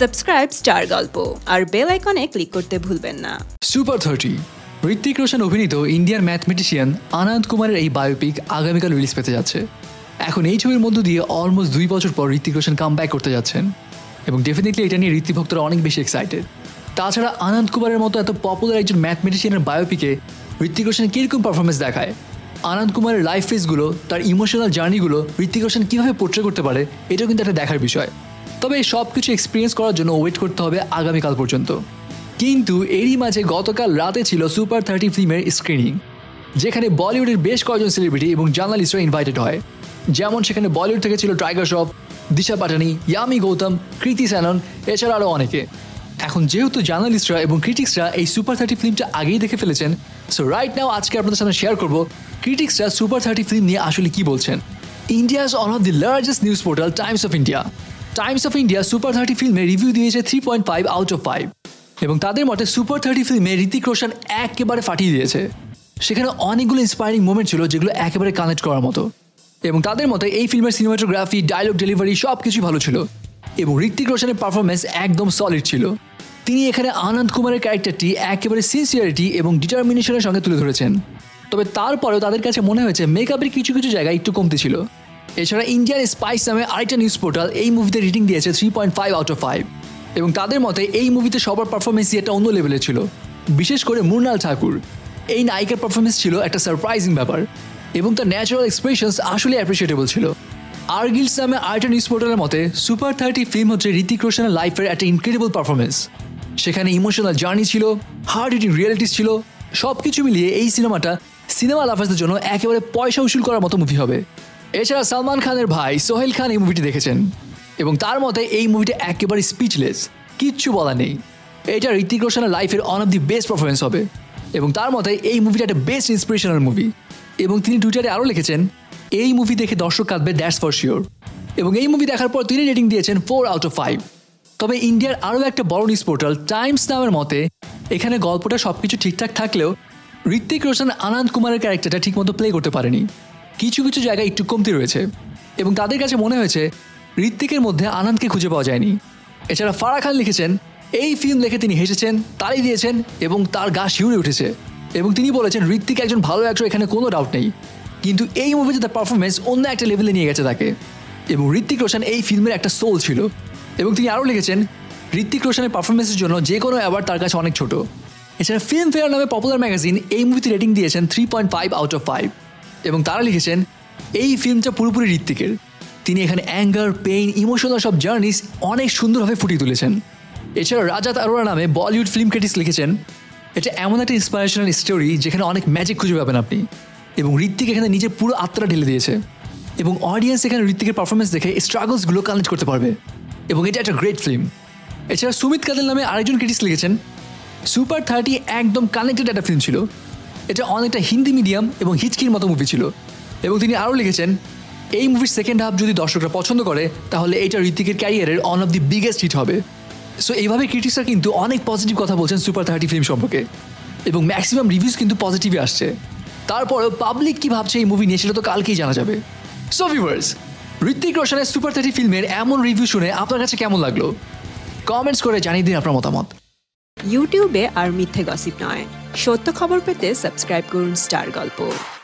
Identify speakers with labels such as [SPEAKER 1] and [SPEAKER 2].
[SPEAKER 1] Subscribe star গল্প আর bell আইকনে click করতে ভুলবেন না।
[SPEAKER 2] সুপার 30 ঋত্বিক রোশন অভিনীত ইন্ডিয়ান ম্যাথমেটিশিয়ান আনন্ত কুমারের এই বায়োপিক আগামীকাল রিলিজ পেতে যাচ্ছে। এখন এই ছবির মধ্য দিয়ে অলমোস্ট 2 বছর পর ঋত্বিক রোশন কাম ব্যাক করতে যাচ্ছেন এবং ডেফিনেটলি এটা নিয়ে ঋত্বিক ভক্তরা অনেক বেশি এক্সাইটেড। তাছাড়া আনন্ত কুমারের মতো এত পপুলার একজন ম্যাথমেটিশিয়ানের বায়োপিকে ঋত্বিক রোশন কীরকম পারফরমেন্স দেখায়, আনন্ত কুমারের লাইফ ফেসগুলো, তার ইমোশনাল জার্নিগুলো ঋত্বিক রোশন কীভাবে পোর্ট্রে করতে পারে, এটাও কিন্তু একটা দেখার বিষয়। তবে এই সব কিছু এক্সপিরিয়েন্স করার জন্য ওয়েট করতে হবে আগামীকাল পর্যন্ত। কিন্তু এরই মাঝে গতকাল রাতে ছিল সুপার 30 ফিল্মের স্ক্রিনিং, যেখানে বলিউডের বেশ কয়েকজন সেলিব্রিটি এবং জার্নালিস্টরা ইনভাইটেড হয়। যেমন সেখানে বলিউড থেকে ছিল টাইগার শ্রফ, দিশা পাটানি, ইয়ামি গৌতম, কৃতি সেনন, এছাড়া আরও অনেকে। এখন যেহেতু জার্নালিস্টরা এবং ক্রিটিক্সরা এই সুপার 30 ফিল্মটা আগেই দেখে ফেলেছেন, সো রাইট নাও আজকে আপনাদের সামনে শেয়ার করবো ক্রিটিক্সরা সুপার 30 ফিল্ম নিয়ে আসলে কি বলছেন। India's one of the largest news portal Times of India super 30 ফিল্মে রিভিউ দিয়েছে 3.5 আউট অফ 5 এবং তাদের মতে সুপার 30 ফিল্মে ঋত্বিক রোশন একেবারে ফাটিয়ে দিয়েছে। সেখানে অনেকগুলো ইন্সপায়ারিং মোমেন্ট ছিল যেগুলো একেবারে কানেক্ট করার মতো এবং তাদের মতে এই ফিল্মের সিনেমাটোগ্রাফি, ডায়লগ ডেলিভারি সব কিছুই ভালো ছিল এবং ঋত্বিক রোশনের পারফরমেন্স একদম সলিড ছিল। তিনি এখানে আনন্ত কুমারের ক্যারেক্টারটি একেবারে সিনসিয়ারিটি এবং ডিটারমিনেশনের সঙ্গে তুলে ধরেছেন। তবে তারপরেও তাদের কাছে মনে হয়েছে মেকআপের কিছু কিছু জায়গায় একটু কমতি ছিল। এছাড়া ইন্ডিয়ান স্পাইস নামে আরেকটা নিউজ পোর্টাল এই মুভিতে রেটিং দিয়েছে 3.5 আউট অফ 5 এবং তাদের মতে এই মুভিতে সবার পারফরমেন্সই একটা অন্য লেভেলের ছিল। বিশেষ করে মৃণাল ঠাকুর এই নায়িকার পারফরমেন্স ছিল একটা সারপ্রাইজিং ব্যাপার এবং তার ন্যাচারাল এক্সপ্রেশনস আসলে অ্যাপ্রিসিয়েটেবল ছিল। আরগিলস নামে আরেকটা নিউজ পোর্টালের মতে সুপার 30 ফিল্ম হচ্ছে ঋত্বিক রোশনের লাইফের একটা ইনক্রেডিবল পারফরমেন্স। সেখানে ইমোশনাল জার্নি ছিল, হার্ড হিটিং রিয়েলিটিস ছিল, সব কিছু মিলিয়ে এই সিনেমাটা সিনেমা লাভার্সদের জন্য একেবারে পয়সা উসুল করার মতো মুভি হবে। এছাড়া সালমান খানের ভাই সোহেল খান এই মুভিটি দেখেছেন এবং তার মতে এই মুভিটা একেবারে স্পিচলেস, কিচ্ছু বলা নেই। এটা ঋত্বিক রোশনের লাইফের one of the best performance হবে এবং তার মতে এই মুভিটা একটা বেস্ট ইন্সপিরেশনাল মুভি এবং তিনি টুইটারে আরও লিখেছেন এই মুভি দেখে দর্শক কাঁদবে, দ্যাটস ফর শিওর। এবং এই মুভি দেখার পর তিনি রেটিং দিয়েছেন 4 আউট অফ 5। তবে ইন্ডিয়ার আরও একটা বড় নিউজ পোর্টাল টাইমস নামের মতে এখানে গল্পটা সব কিছু ঠিকঠাক থাকলেও ঋত্বিক রোশন আনন্ত কুমারের ক্যারেক্টারটা ঠিকমতো প্লে করতে পারেনি, কিছু কিছু জায়গায় একটু কমতি রয়েছে এবং তাদের কাছে মনে হয়েছে ঋত্বিকের মধ্যে আনন্দকে খুঁজে পাওয়া যায়নি। এছাড়া ফারাহ খান লিখেছেন এই ফিল্ম দেখে তিনি হেসেছেন, তালি দিয়েছেন এবং তার গা শিউরে উঠেছে এবং তিনি বলেছেন ঋত্বিক একজন ভালো অ্যাক্টর, এখানে কোনো ডাউট নেই, কিন্তু এই মুভিতে তার পারফরমেন্স অন্য একটা লেভেলে নিয়ে গেছে তাকে এবং ঋত্বিক রোশন এই ফিল্মের একটা সোল ছিল। এবং তিনি আরও লিখেছেন ঋত্বিক রোশনের পারফরমেন্সের জন্য যে কোনো অ্যাওয়ার্ড তার কাছে অনেক ছোট। এছাড়া ফিল্ম ফেয়ার নামে পপুলার ম্যাগাজিন এই মুভিতে রেটিং দিয়েছেন 3.5 আউট অফ 5 এবং তারা লিখেছেন এই ফিল্মটা পুরোপুরি ঋত্বিকের। তিনি এখানে অ্যাঙ্গার, পেইন, ইমোশনাল সব জার্নিস অনেক সুন্দরভাবে ফুটিয়ে তুলেছেন। এছাড়া রাজাত আরোরা নামে বলিউড ফিল্ম ক্রিটিক্স লিখেছেন এটা এমন একটা ইন্সপিরেশনাল স্টোরি যেখানে অনেক ম্যাজিক খুঁজে পাবেন আপনি এবং ঋত্বিক এখানে নিজের পুরো আত্মাটা ঢেলে দিয়েছে এবং অডিয়েন্স এখানে ঋত্বিকের পারফরমেন্স দেখে স্ট্রাগলসগুলো কানেক্ট করতে পারবে এবং এটা একটা গ্রেট ফিল্ম। এছাড়া সুমিত কাদেল নামে আরেকজন ক্রিটিক্স লিখেছেন সুপার 30 একদম কানেক্টেড একটা ফিল্ম ছিল, এটা অনেকটা হিন্দি মিডিয়াম এবং হিচকির মতো মুভি ছিল এবং তিনি আরও লিখেছেন এই মুভির সেকেন্ড হাফ যদি দর্শকরা পছন্দ করে তাহলে এটা ঋত্বিকের ক্যারিয়ারের one of the biggest hit হবে। সো এইভাবে ক্রিটিক্সরা কিন্তু অনেক পজিটিভ কথা বলছেন সুপার 30 ফিল্ম সম্পর্কে এবং ম্যাক্সিমাম রিভিউজ কিন্তু পজিটিভই আসছে। তারপরেও পাবলিক কী ভাবছে এই মুভি নিয়ে সেটা তো কালকেই জানা যাবে। সো ভিউয়ার্স, ঋত্বিক রোশনের সুপার 30 ফিল্মের এমন রিভিউ শুনে আপনার কাছে কেমন লাগলো কমেন্টস করে জানিয়ে দিন আপনার মতামত।
[SPEAKER 1] ইউটিউবে আর মিথ্যে গসিপ নয়, সত্য খবর পেতে সাবস্ক্রাইব করুন স্টার গল্প।